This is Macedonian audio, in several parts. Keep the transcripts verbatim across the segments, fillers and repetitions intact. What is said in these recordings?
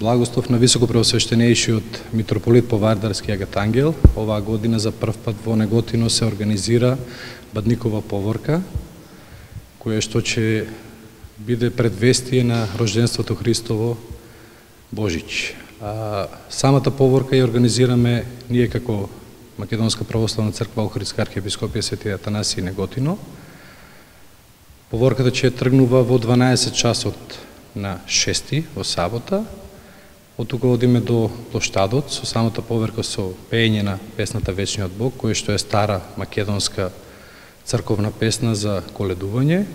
благослов на високопреосвещенејшиот митрополит Повардарски Агат Ангел, оваа година за прв пат во Неготино се организира Бадникова поворка, која што ќе биде предвестие на рожденството Христово Божич. А, самата поворка ја организираме ние како Македонска православна црква Охридска архиепископија Свети Атанасиј Неготино. Поворката ќе тргнува во дванаесет часот на шести во сабота. Од тука одиме до плоштадот со самата поверка со пеење на песната Вечниот Бог, која што е стара македонска црковна песна за коледување.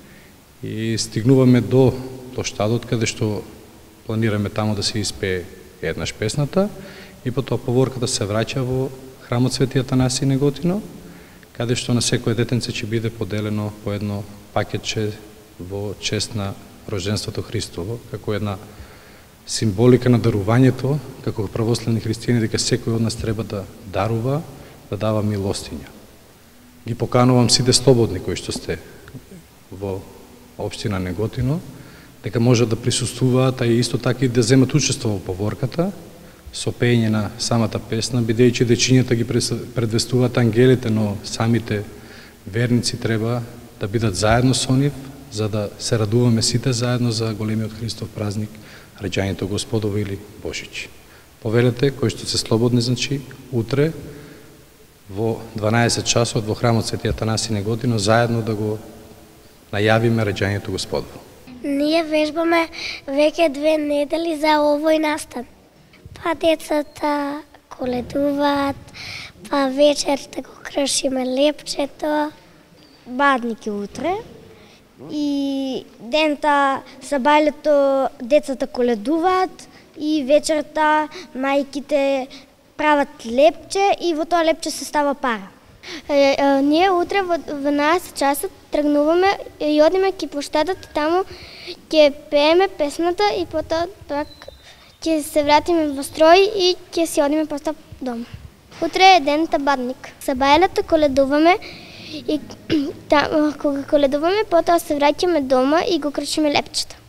И стигнуваме до плоштадот каде што планираме таму да се испее еднаш песната и потоа поворката се враќа во храмот Свети Атанасиј Неготино, каде што на секое детенце ќе биде поделено по едно пакетче во чест на рожденството Христово, како една символика на дарувањето, како православни христијани, дека секој од нас треба да дарува, да дава милостиња. Ги поканувам сите слободни кои што сте во општина Неготино, дека можат да присуствуваат, а и исто така и да земат учество во поворката, со пеење на самата песна, бидејќи дечињата ги предвестуваат ангелите, но самите верници треба да бидат заедно со нив, за да се радуваме сите заедно за големиот Христов празник, раѓањето Господово или Божич. Повелете, кои што се слободни, значи, утре во дванаесет часот во храмот Свети Атанасиј Неготино заедно да го најавиме раѓањето Господово. Ние вежбаме веќе две недели за овој настан. Па децата коледуваат, па вечерта го кршиме лепчето. Бадник е утре и дента сабајлето децата коледуваат и вечерта мајките прават лепче и во тоа лепче се става пара. Е, е, ние утре во дванаесет часот тргнуваме и одиме ки плоштадот, таму ќе пееме песната и потоа пак ќе се вратиме во строј и ќе си одиме после дома. Утре е дента Бадник. Сабајлето коледуваме и кога коледуваме, потоа се враќаме дома и го кршиме лепчето.